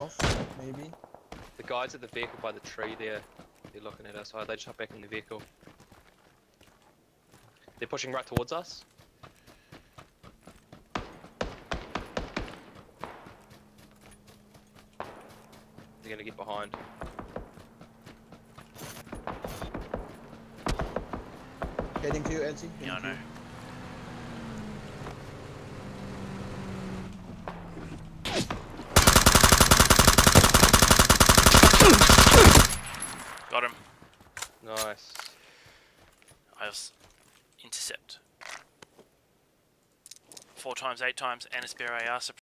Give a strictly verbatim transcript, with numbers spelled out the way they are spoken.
Maybe. The guys at the vehicle by the tree there, they're looking at us. Oh, they just hop back in the vehicle. They're pushing right towards us. They're gonna get behind. Heading to you, Elsie. Yeah, I know. Got him. Nice. I was intercept. Four times, eight times, and a spare A R.